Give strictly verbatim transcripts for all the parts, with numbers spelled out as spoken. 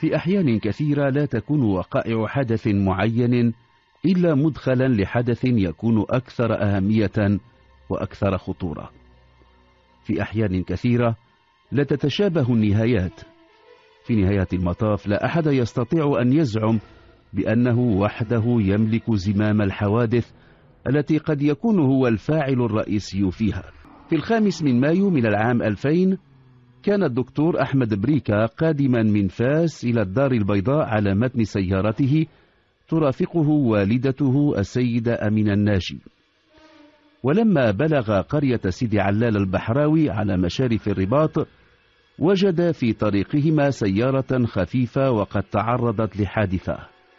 في أحيان كثيرة لا تكون وقائع حدث معين إلا مدخلا لحدث يكون أكثر أهمية وأكثر خطورة. في أحيان كثيرة لا تتشابه النهايات. في نهاية المطاف لا أحد يستطيع أن يزعم بأنه وحده يملك زمام الحوادث التي قد يكون هو الفاعل الرئيسي فيها. في الخامس من مايو من العام ألفين كان الدكتور أحمد بريكا قادما من فاس إلى الدار البيضاء على متن سيارته ترافقه والدته السيدة أمينة الناجي. ولما بلغ قرية سيدي علال البحراوي على مشارف الرباط وجد في طريقهما سيارة خفيفة وقد تعرضت لحادثة.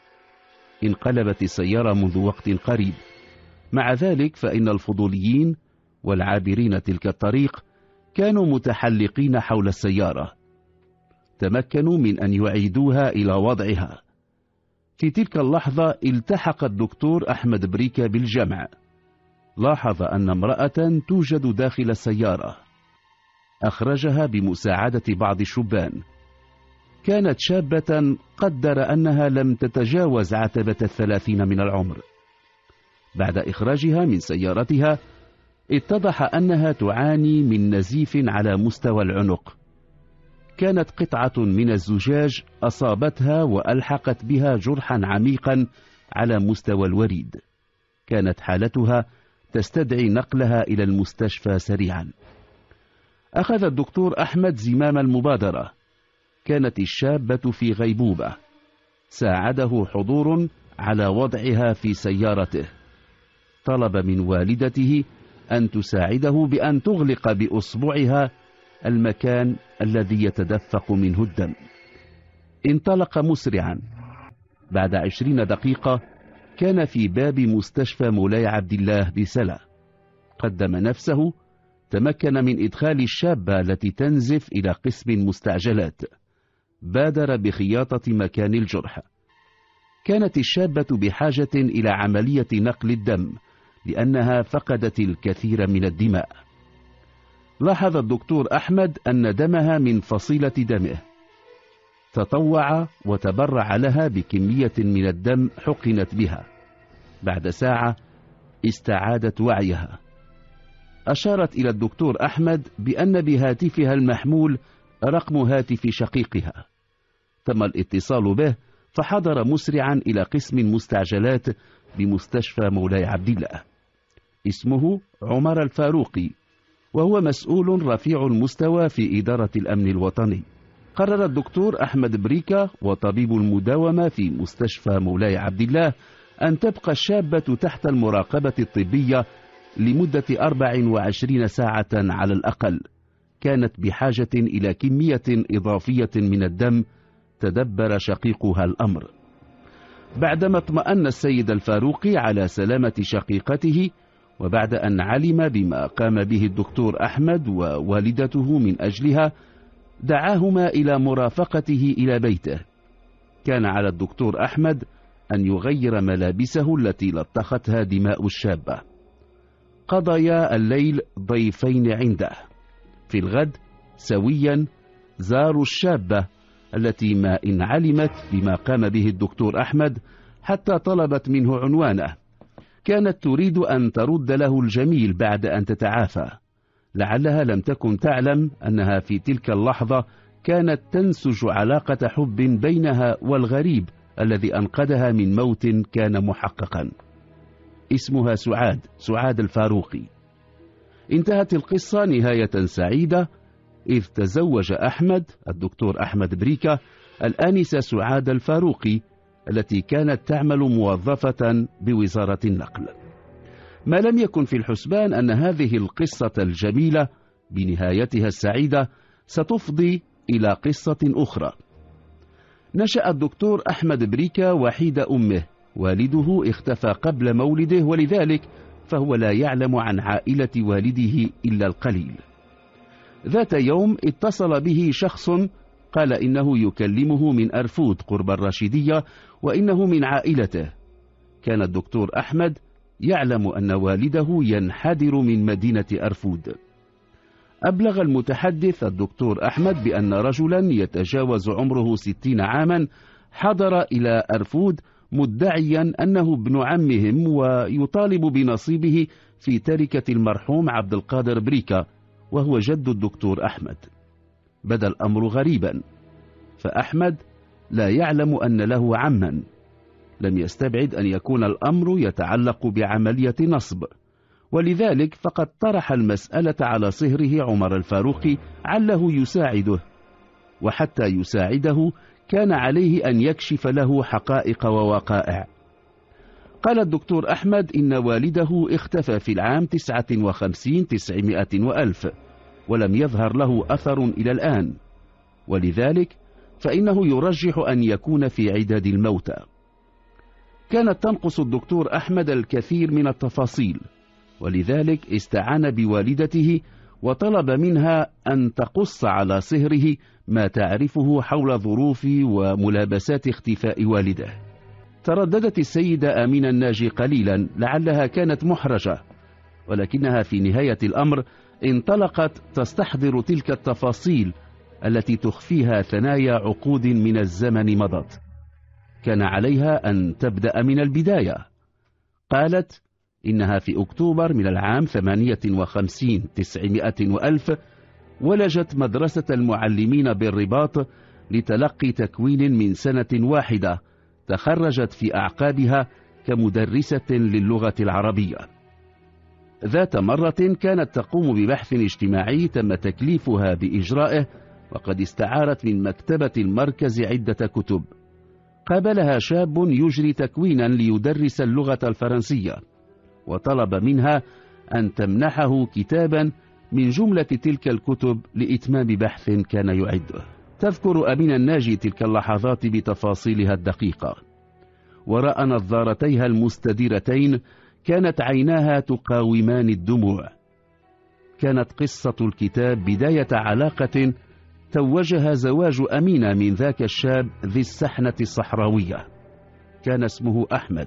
انقلبت السيارة منذ وقت قريب. مع ذلك فإن الفضوليين والعابرين تلك الطريق كانوا متحلقين حول السيارة، تمكنوا من أن يعيدوها إلى وضعها. في تلك اللحظة التحق الدكتور أحمد بريكا بالجمع. لاحظ أن امرأة توجد داخل السيارة، أخرجها بمساعدة بعض الشبان. كانت شابة قدر أنها لم تتجاوز عتبة الثلاثين من العمر. بعد إخراجها من سيارتها اتضح أنها تعاني من نزيف على مستوى العنق. كانت قطعة من الزجاج أصابتها وألحقت بها جرحا عميقا على مستوى الوريد. كانت حالتها تستدعي نقلها إلى المستشفى سريعا. أخذ الدكتور أحمد زمام المبادرة. كانت الشابة في غيبوبة. ساعده حضور على وضعها في سيارته. طلب من والدته أن تساعده بأن تغلق بأصبعها المكان الذي يتدفق منه الدم. انطلق مسرعا. بعد عشرين دقيقة كان في باب مستشفى مولاي عبد الله بسلا. قدم نفسه. تمكن من إدخال الشابة التي تنزف إلى قسم مستعجلات. بادر بخياطة مكان الجرح. كانت الشابة بحاجة إلى عملية نقل الدم لأنها فقدت الكثير من الدماء. لاحظ الدكتور أحمد أن دمها من فصيلة دمه. تطوع وتبرع لها بكمية من الدم حقنت بها. بعد ساعة استعادت وعيها. أشارت إلى الدكتور أحمد بأن بهاتفها المحمول رقم هاتف شقيقها. تم الاتصال به فحضر مسرعا إلى قسم مستعجلات بمستشفى مولاي عبد الله. اسمه عمر الفاروقي، وهو مسؤول رفيع المستوى في إدارة الأمن الوطني. قرر الدكتور أحمد بريكا وطبيب المداومة في مستشفى مولاي عبد الله أن تبقى الشابة تحت المراقبة الطبية لمدة أربع وعشرين ساعة على الأقل. كانت بحاجة إلى كمية إضافية من الدم. تدبر شقيقها الأمر. بعدما اطمأن السيد الفاروقي على سلامة شقيقته، وبعد أن علم بما قام به الدكتور أحمد ووالدته من أجلها، دعاهما إلى مرافقته إلى بيته. كان على الدكتور أحمد أن يغير ملابسه التي لطختها دماء الشابة. قضيا الليل ضيفين عنده. في الغد سويا زاروا الشابة التي ما إن علمت بما قام به الدكتور أحمد حتى طلبت منه عنوانه. كانت تريد أن ترد له الجميل بعد أن تتعافى. لعلها لم تكن تعلم أنها في تلك اللحظة كانت تنسج علاقة حب بينها والغريب الذي أنقذها من موت كان محققا. اسمها سعاد، سعاد الفاروقي. انتهت القصة نهاية سعيدة، إذ تزوج أحمد الدكتور أحمد بريكا الآنسة سعاد الفاروقي التي كانت تعمل موظفة بوزارة النقل. ما لم يكن في الحسبان أن هذه القصة الجميلة بنهايتها السعيدة ستفضي إلى قصة أخرى. نشأ الدكتور أحمد بريكا وحيد أمه. والده اختفى قبل مولده، ولذلك فهو لا يعلم عن عائلة والده إلا القليل. ذات يوم اتصل به شخص قال إنه يكلمه من أرفود قرب الراشدية وإنه من عائلته. كان الدكتور أحمد يعلم أن والده ينحدر من مدينة أرفود. أبلغ المتحدث الدكتور أحمد بأن رجلا يتجاوز عمره ستين عاما حضر إلى أرفود مدعيا أنه ابن عمهم ويطالب بنصيبه في تركة المرحوم عبد القادر بريكا، وهو جد الدكتور أحمد. بدا الأمر غريبا، فأحمد لا يعلم أن له عما. لم يستبعد أن يكون الأمر يتعلق بعملية نصب، ولذلك فقد طرح المسألة على صهره عمر الفاروقي عله يساعده، وحتى يساعده كان عليه أن يكشف له حقائق ووقائع. قال الدكتور أحمد إن والده اختفى في العام تسعة وخمسين تسعمائة وألف ولم يظهر له أثر إلى الآن، ولذلك فإنه يرجح أن يكون في عداد الموتى. كانت تنقص الدكتور أحمد الكثير من التفاصيل، ولذلك استعان بوالدته وطلب منها أن تقص على صهره ما تعرفه حول ظروف وملابسات اختفاء والده. ترددت السيدة آمينة الناجي قليلا لعلها كانت محرجة، ولكنها في نهاية الأمر انطلقت تستحضر تلك التفاصيل التي تخفيها ثنايا عقود من الزمن مضت. كان عليها أن تبدأ من البداية. قالت إنها في أكتوبر من العام ثمانية وخمسين تسعمائة وألف ولجت مدرسة المعلمين بالرباط لتلقي تكوين من سنة واحدة، تخرجت في أعقابها كمدرسة للغة العربية. ذات مرة كانت تقوم ببحث اجتماعي تم تكليفها بإجرائه، وقد استعارت من مكتبة المركز عدة كتب. قابلها شاب يجري تكوينا ليدرس اللغة الفرنسية، وطلب منها أن تمنحه كتابا من جملة تلك الكتب لإتمام بحث كان يعده. تذكر أمينة الناجي تلك اللحظات بتفاصيلها الدقيقة. وراء نظارتيها المستديرتين كانت عيناها تقاومان الدموع. كانت قصة الكتاب بداية علاقة توجها زواج أمينة من ذاك الشاب ذي السحنة الصحراوية، كان اسمه أحمد.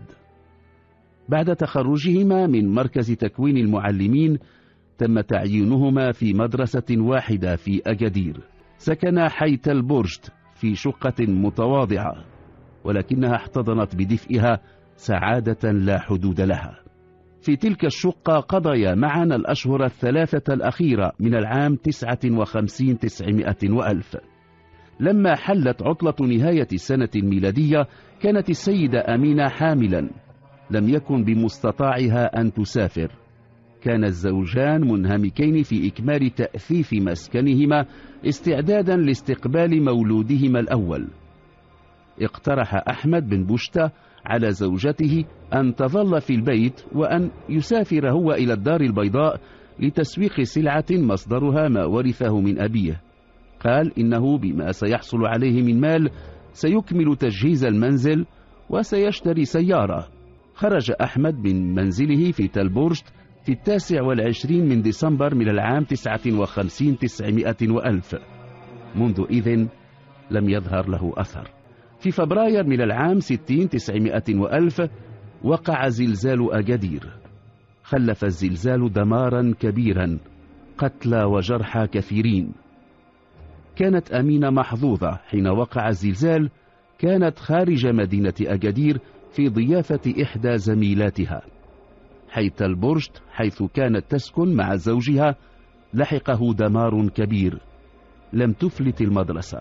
بعد تخرجهما من مركز تكوين المعلمين تم تعيينهما في مدرسة واحدة في أجدير. سكنا حيت البرجت في شقة متواضعة، ولكنها احتضنت بدفئها سعادة لا حدود لها. في تلك الشقة قضيا معا الأشهر الثلاثة الأخيرة من العام تسعة وخمسين تسعمائة وألف. لما حلت عطلة نهاية السنة الميلادية كانت السيدة أمينة حاملا، لم يكن بمستطاعها أن تسافر. كان الزوجان منهمكين في إكمال تأثيث مسكنهما استعدادا لاستقبال مولودهما الأول. اقترح أحمد بن بشتة على زوجته أن تظل في البيت وأن يسافر هو إلى الدار البيضاء لتسويق سلعة مصدرها ما ورثه من أبيه. قال إنه بما سيحصل عليه من مال سيكمل تجهيز المنزل وسيشتري سيارة. خرج أحمد من منزله في تلبورجت في التاسع والعشرين من ديسمبر من العام تسعة وخمسين تسعمائة وألف. منذ إذن لم يظهر له أثر. في فبراير من العام ستين تسعمائة وألف وقع زلزال أجدير. خلف الزلزال دمارا كبيرا، قتلى وجرحى كثيرين. كانت أمينة محظوظة حين وقع الزلزال، كانت خارج مدينة أجدير في ضيافة إحدى زميلاتها. حيث البرجت حيث كانت تسكن مع زوجها لحقه دمار كبير، لم تفلت المدرسة.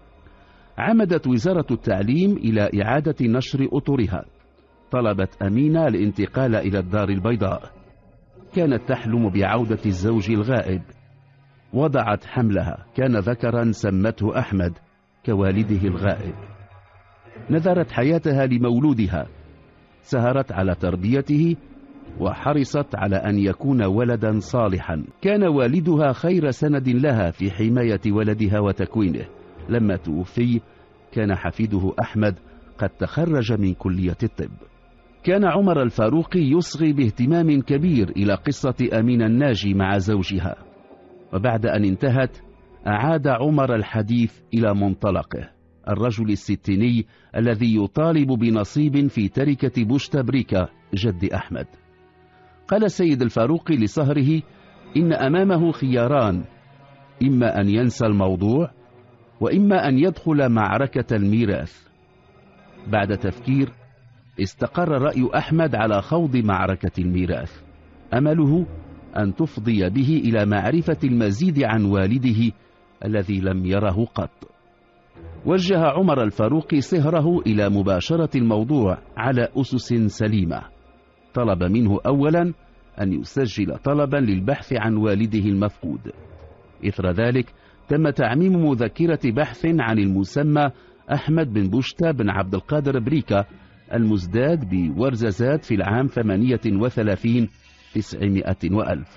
عمدت وزارة التعليم إلى إعادة نشر أطرها. طلبت أمينة الانتقال إلى الدار البيضاء. كانت تحلم بعودة الزوج الغائب. وضعت حملها، كان ذكرا سمته أحمد كوالده الغائب. نذرت حياتها لمولودها، سهرت على تربيته وحرصت على أن يكون ولدا صالحا. كان والدها خير سند لها في حماية ولدها وتكوينه. لما توفي كان حفيده أحمد قد تخرج من كلية الطب. كان عمر الفاروقي يصغي باهتمام كبير إلى قصة أمينة الناجي مع زوجها، وبعد أن انتهت أعاد عمر الحديث إلى منطلقه. الرجل الستيني الذي يطالب بنصيب في تركة بشتة بريكا جد أحمد. قال السيد الفاروقي لصهره إن أمامه خياران إما أن ينسى الموضوع، وإما أن يدخل معركة الميراث. بعد تفكير استقر رأي أحمد على خوض معركة الميراث، أمله أن تفضي به إلى معرفة المزيد عن والده الذي لم يره قط. وجه عمر الفاروق صهره إلى مباشرة الموضوع على أسس سليمة. طلب منه أولا أن يسجل طلبا للبحث عن والده المفقود. إثر ذلك تم تعميم مذكرة بحث عن المسمى أحمد بن بشتى بن عبد القادر بريكا المزداد بورزازات في العام ثمانية وثلاثين تسعمائة وألف.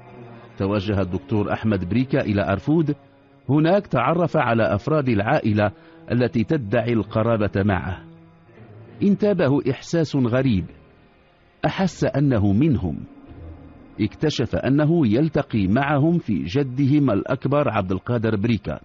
توجه الدكتور أحمد بريكا إلى أرفود. هناك تعرف على أفراد العائلة التي تدعي القرابة معه. انتابه إحساس غريب، أحس أنه منهم. اكتشف أنه يلتقي معهم في جدهم الأكبر عبد القادر بريكا.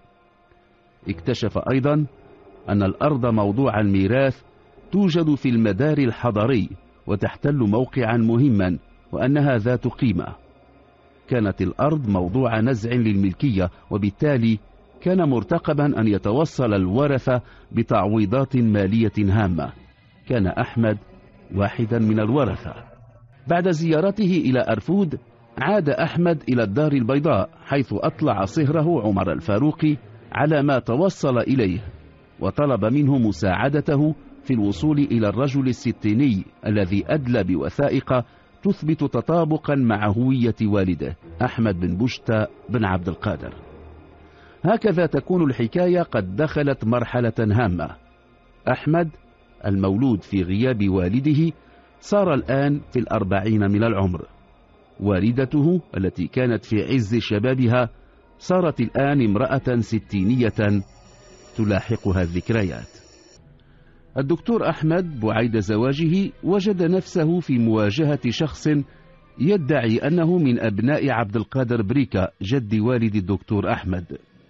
اكتشف أيضا أن الأرض موضوع الميراث توجد في المدار الحضري وتحتل موقعا مهما، وأنها ذات قيمة. كانت الأرض موضوع نزع للملكية، وبالتالي كان مرتقبا أن يتوصل الورثة بتعويضات مالية هامة. كان أحمد واحدا من الورثة. بعد زيارته إلى أرفود عاد أحمد إلى الدار البيضاء، حيث أطلع صهره عمر الفاروق على ما توصل إليه، وطلب منه مساعدته في الوصول إلى الرجل الستيني الذي أدلى بوثائق تثبت تطابقا مع هوية والده أحمد بن بشتى بن عبد القادر. هكذا تكون الحكاية قد دخلت مرحلة هامة. أحمد المولود في غياب والده صار الآن في الأربعين من العمر. والدته التي كانت في عز شبابها صارت الآن امرأة ستينية تلاحقها الذكريات. الدكتور أحمد بعيد زواجه وجد نفسه في مواجهة شخص يدعي أنه من أبناء عبد القادر بريكا جد والد الدكتور أحمد.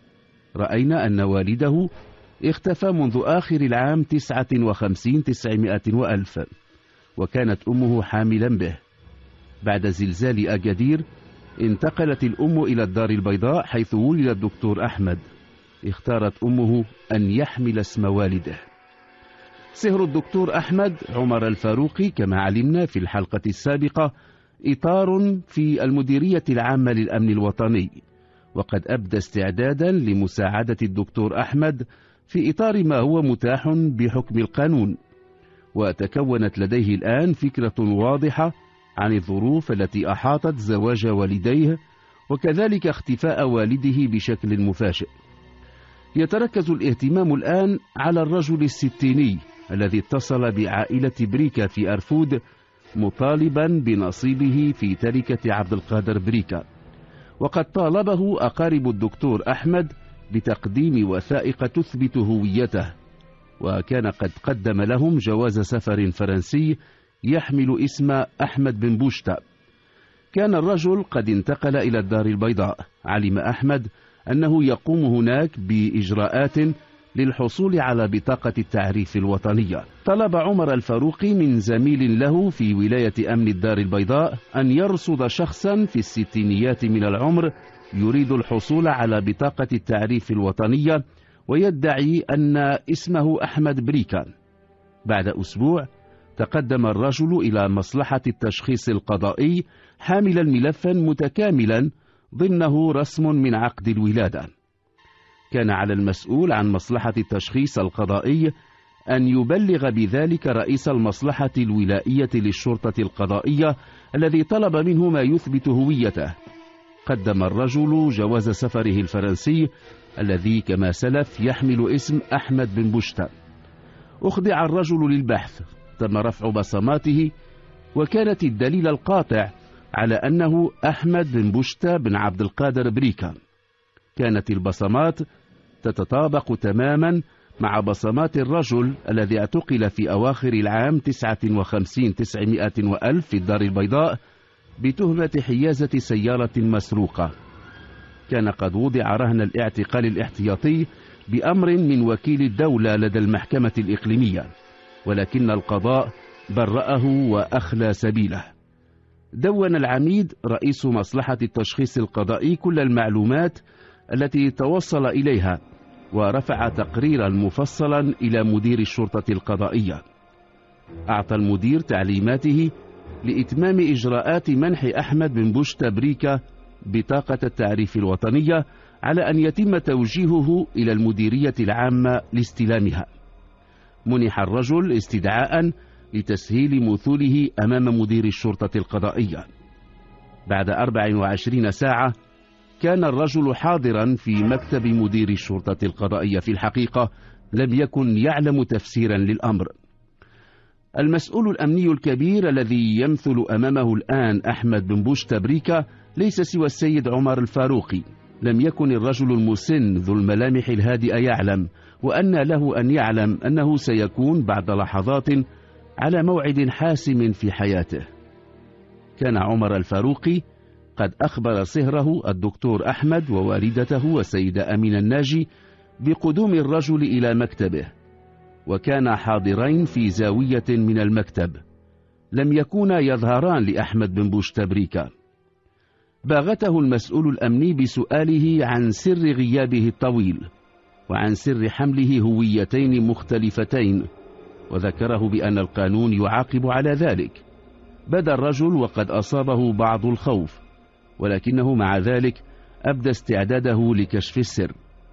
رأينا أن والده اختفى منذ آخر العام تسعة وخمسين تسعمائة وألف، وكانت أمه حاملا به. بعد زلزال أكادير انتقلت الأم إلى الدار البيضاء حيث ولد الدكتور أحمد. اختارت أمه أن يحمل اسم والده. سهر الدكتور أحمد عمر الفاروق كما علمنا في الحلقة السابقة إطار في المديرية العامة للأمن الوطني، وقد أبدى استعدادا لمساعدة الدكتور أحمد في إطار ما هو متاح بحكم القانون. وتكونت لديه الآن فكرة واضحة عن الظروف التي أحاطت زواج والديه، وكذلك اختفاء والده بشكل مفاجئ. يتركز الاهتمام الآن على الرجل الستيني الذي اتصل بعائلة بريكا في أرفود مطالبا بنصيبه في تركة عبد القادر بريكا، وقد طالبه أقارب الدكتور أحمد بتقديم وثائق تثبت هويته، وكان قد قدم لهم جواز سفر فرنسي يحمل اسم أحمد بن بشتى. كان الرجل قد انتقل إلى الدار البيضاء. علم أحمد أنه يقوم هناك بإجراءات للحصول على بطاقة التعريف الوطنية. طلب عمر الفاروق من زميل له في ولاية أمن الدار البيضاء أن يرصد شخصا في الستينيات من العمر يريد الحصول على بطاقة التعريف الوطنية ويدعي أن اسمه أحمد بريكا. بعد أسبوع تقدم الرجل إلى مصلحة التشخيص القضائي حاملا ملفا متكاملا ضمنه رسم من عقد الولادة. كان على المسؤول عن مصلحة التشخيص القضائي أن يبلغ بذلك رئيس المصلحة الولائية للشرطة القضائية الذي طلب منه ما يثبت هويته. قدم الرجل جواز سفره الفرنسي الذي كما سلف يحمل اسم أحمد بن بشتى. أخضع الرجل للبحث، تم رفع بصماته، وكانت الدليل القاطع على أنه أحمد بن بشتى بن عبد القادر بريكا. كانت البصمات تتطابق تماما مع بصمات الرجل الذي اعتقل في أواخر العام تسعة وخمسين تسعمائة وألف في الدار البيضاء بتهمة حيازة سيارة مسروقة. كان قد وضع رهن الاعتقال الاحتياطي بأمر من وكيل الدولة لدى المحكمة الإقليمية، ولكن القضاء برأه وأخلى سبيله. دون العميد رئيس مصلحة التشخيص القضائي كل المعلومات التي توصل إليها، ورفع تقريرا مفصلا إلى مدير الشرطة القضائية. أعطى المدير تعليماته لإتمام إجراءات منح أحمد بن بوشتبريكا بطاقة التعريف الوطنية، على أن يتم توجيهه إلى المديرية العامة لاستلامها. منح الرجل استدعاء لتسهيل مثوله أمام مدير الشرطة القضائية. بعد أربع وعشرين ساعة كان الرجل حاضرا في مكتب مدير الشرطة القضائية. في الحقيقة لم يكن يعلم تفسيرا للأمر. المسؤول الأمني الكبير الذي يمثل أمامه الآن أحمد بن بوشتبريكا ليس سوى السيد عمر الفاروقي. لم يكن الرجل المسن ذو الملامح الهادئة يعلم، وأن له أن يعلم أنه سيكون بعد لحظات على موعد حاسم في حياته. كان عمر الفاروقي قد أخبر صهره الدكتور أحمد ووالدته والسيدة أمينة الناجي بقدوم الرجل إلى مكتبه، وكانا حاضرين في زاوية من المكتب. لم يكونا يظهران لأحمد بن بوشتبريكا. باغته المسؤول الأمني بسؤاله عن سر غيابه الطويل، وعن سر حمله هويتين مختلفتين، وذكره بأن القانون يعاقب على ذلك. بدا الرجل وقد أصابه بعض الخوف، ولكنه مع ذلك أبدى استعداده لكشف السر.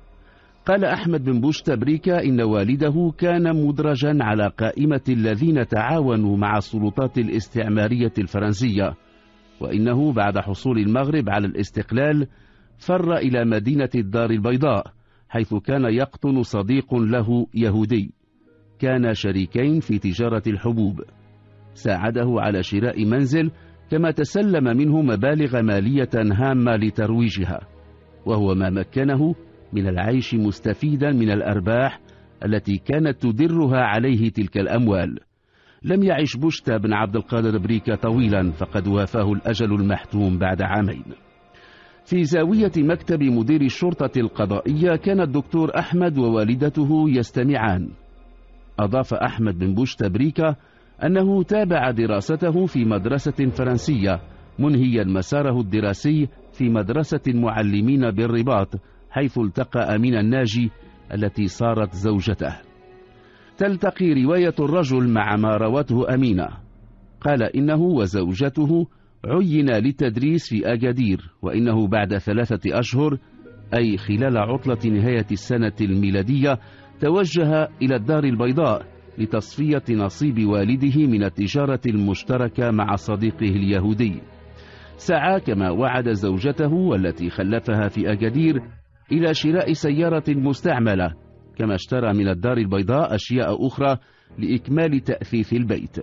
قال أحمد بن بوشتبريكا إن والده كان مدرجا على قائمة الذين تعاونوا مع السلطات الاستعمارية الفرنسية، وإنه بعد حصول المغرب على الاستقلال فر إلى مدينة الدار البيضاء، حيث كان يقطن صديق له يهودي. كان شريكين في تجارة الحبوب. ساعده على شراء منزل، كما تسلم منه مبالغ مالية هامة لترويجها، وهو ما مكنه من العيش مستفيدا من الأرباح التي كانت تدرها عليه تلك الأموال. لم يعش بوشتا بن عبد القادر بريكا طويلا، فقد وافاه الأجل المحتوم بعد عامين. في زاوية مكتب مدير الشرطة القضائية كان الدكتور أحمد ووالدته يستمعان. أضاف أحمد بن بوشتبريكا أنه تابع دراسته في مدرسة فرنسية، منهيا مساره الدراسي في مدرسة المعلمين بالرباط، حيث التقى أمينة الناجي التي صارت زوجته. تلتقي رواية الرجل مع ما روته أمينة. قال إنه وزوجته عين للتدريس في أكادير، وإنه بعد ثلاثة أشهر، أي خلال عطلة نهاية السنة الميلادية، توجه إلى الدار البيضاء لتصفية نصيب والده من التجارة المشتركة مع صديقه اليهودي. سعى كما وعد زوجته والتي خلفها في أكادير إلى شراء سيارة مستعملة، كما اشترى من الدار البيضاء أشياء أخرى لإكمال تأثيث البيت.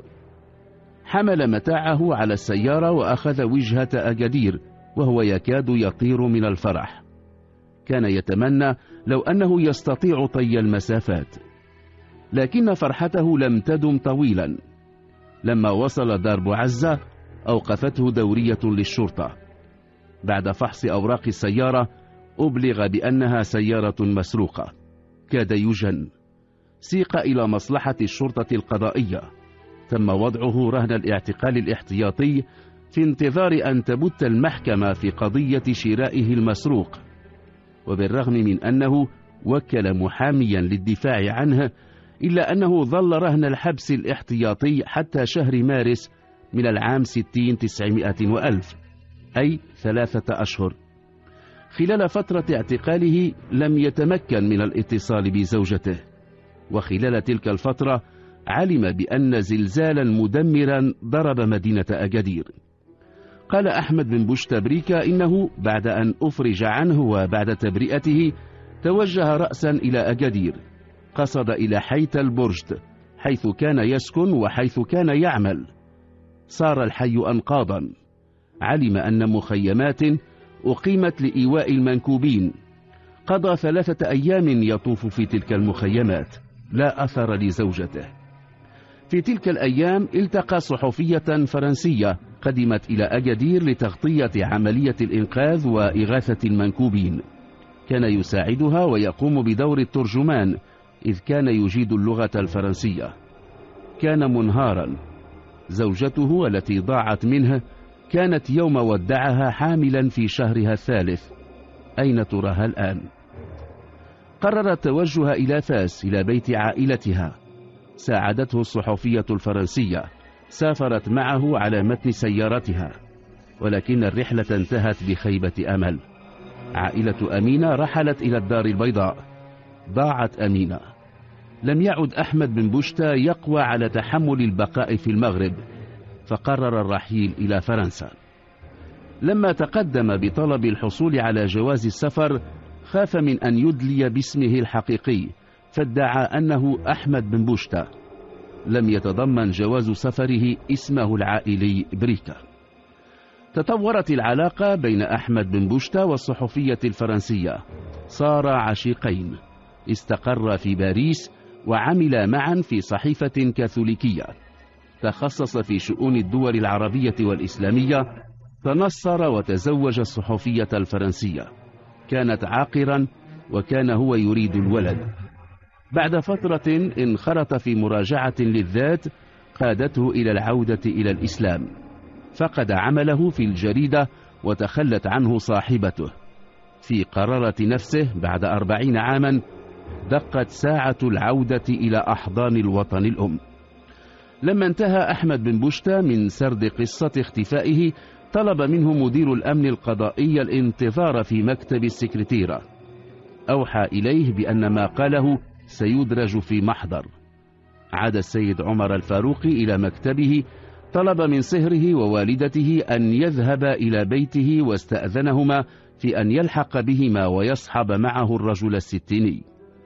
حمل متاعه على السيارة وأخذ وجهة أكادير، وهو يكاد يطير من الفرح. كان يتمنى لو أنه يستطيع طي المسافات، لكن فرحته لم تدم طويلا. لما وصل دار بوعزة أوقفته دورية للشرطة. بعد فحص أوراق السيارة أبلغ بأنها سيارة مسروقة. كاد يجن. سيق إلى مصلحة الشرطة القضائية. تم وضعه رهن الاعتقال الاحتياطي في انتظار أن تبت المحكمة في قضية شرائه المسروق. وبالرغم من أنه وكل محاميا للدفاع عنه، إلا أنه ظل رهن الحبس الاحتياطي حتى شهر مارس من العام ستين تسعمائة وألف، أي ثلاثة أشهر. خلال فترة اعتقاله لم يتمكن من الاتصال بزوجته، وخلال تلك الفترة علم بأن زلزالا مدمرا ضرب مدينة أكادير. قال أحمد بن بوشتبريكا إنه بعد أن أفرج عنه وبعد تبرئته توجه رأسا إلى أكادير، قصد إلى حيت البرجت حيث كان يسكن وحيث كان يعمل. صار الحي أنقاضا. علم أن مخيمات أقيمت لإيواء المنكوبين. قضى ثلاثة أيام يطوف في تلك المخيمات، لا أثر لزوجته. في تلك الأيام التقى صحفية فرنسية قدمت إلى أكادير لتغطية عملية الإنقاذ وإغاثة المنكوبين. كان يساعدها ويقوم بدور الترجمان، إذ كان يجيد اللغة الفرنسية. كان منهارا. زوجته التي ضاعت منه كانت يوم ودعها حاملا في شهرها الثالث، أين تراها الآن؟ قرر التوجه إلى فاس إلى بيت عائلتها. ساعدته الصحفية الفرنسية، سافرت معه على متن سيارتها، ولكن الرحلة انتهت بخيبة أمل. عائلة أمينة رحلت إلى الدار البيضاء. ضاعت أمينة. لم يعد أحمد بن بوشتا يقوى على تحمل البقاء في المغرب، فقرر الرحيل إلى فرنسا. لما تقدم بطلب الحصول على جواز السفر خاف من أن يدلي باسمه الحقيقي، فادعى أنه أحمد بن بوشتا. لم يتضمن جواز سفره اسمه العائلي بريكا. تطورت العلاقة بين أحمد بن بوشتا والصحفية الفرنسية، صارا عشيقين. استقر في باريس وعمل معا في صحيفة كاثوليكية. تخصص في شؤون الدول العربية والإسلامية. تنصر وتزوج الصحفية الفرنسية. كانت عاقرا وكان هو يريد الولد. بعد فترة انخرط في مراجعة للذات قادته إلى العودة إلى الإسلام. فقد عمله في الجريدة وتخلت عنه صاحبته. في قرارة نفسه بعد أربعين عاما دقت ساعة العودة إلى أحضان الوطن الأم. لما انتهى أحمد بن بوشتا من سرد قصة اختفائه طلب منه مدير الأمن القضائي الانتظار في مكتب السكرتيرة. أوحى إليه بأن ما قاله سيدرج في محضر. عاد السيد عمر الفاروقي إلى مكتبه، طلب من صهره ووالدته أن يذهب إلى بيته واستأذنهما في أن يلحق بهما ويصحب معه الرجل الستيني.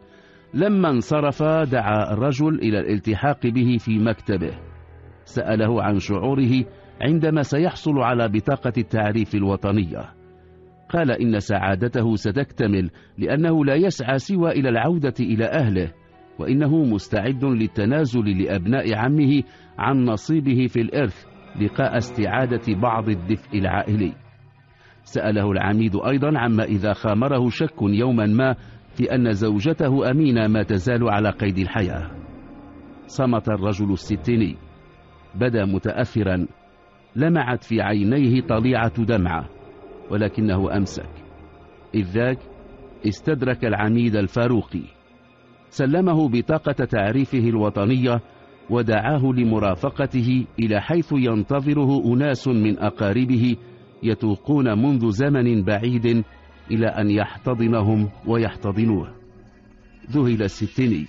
لما انصرف دعا الرجل إلى الالتحاق به في مكتبه. سأله عن شعوره عندما سيحصل على بطاقة التعريف الوطنية. قال إن سعادته ستكتمل لأنه لا يسعى سوى إلى العودة إلى أهله، وإنه مستعد للتنازل لأبناء عمه عن نصيبه في الإرث لقاء استعادة بعض الدفء العائلي. سأله العميد أيضا عما إذا خامره شك يوما ما في أن زوجته أمينة ما تزال على قيد الحياة. صمت الرجل الستيني، بدا متأثرا، لمعت في عينيه طليعة دمعة، ولكنه أمسك. إذ ذاك استدرك العميد الفاروقي، سلمه بطاقة تعريفه الوطنية ودعاه لمرافقته إلى حيث ينتظره أناس من أقاربه يتوقون منذ زمن بعيد إلى أن يحتضنهم ويحتضنوه. ذهل الستيني.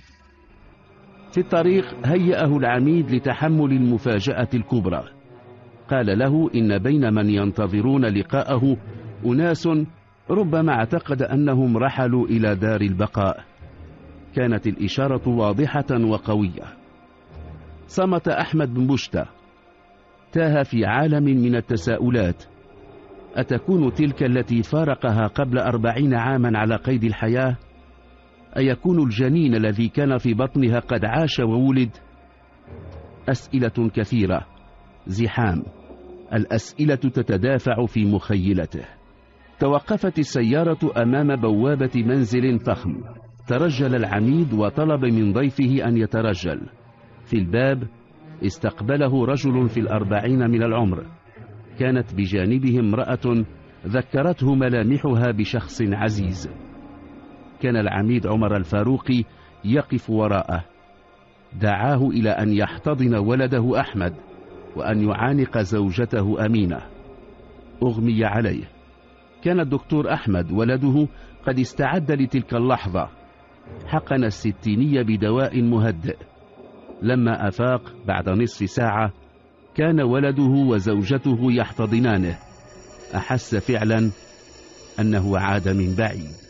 في الطريق هيأه العميد لتحمل المفاجأة الكبرى. قال له إن بين من ينتظرون لقاءه أناس ربما اعتقد أنهم رحلوا إلى دار البقاء. كانت الإشارة واضحة وقوية. صمت أحمد بن بوشتا، تاه في عالم من التساؤلات. أتكون تلك التي فارقها قبل أربعين عاما على قيد الحياة؟ أيكون الجنين الذي كان في بطنها قد عاش وولد؟ أسئلة كثيرة، زحام، الأسئلة تتدافع في مخيلته. توقفت السيارة أمام بوابة منزل فخم. ترجل العميد وطلب من ضيفه أن يترجل. في الباب استقبله رجل في الأربعين من العمر. كانت بجانبه امرأة ذكرته ملامحها بشخص عزيز. كان العميد عمر الفاروقي يقف وراءه. دعاه إلى أن يحتضن ولده أحمد وأن يعانق زوجته أمينة. أغمي عليه. كان الدكتور أحمد ولده قد استعد لتلك اللحظة. حقن الستينية بدواء مهدئ. لما أفاق بعد نصف ساعة كان ولده وزوجته يحتضنانه. أحس فعلا أنه عاد من بعيد.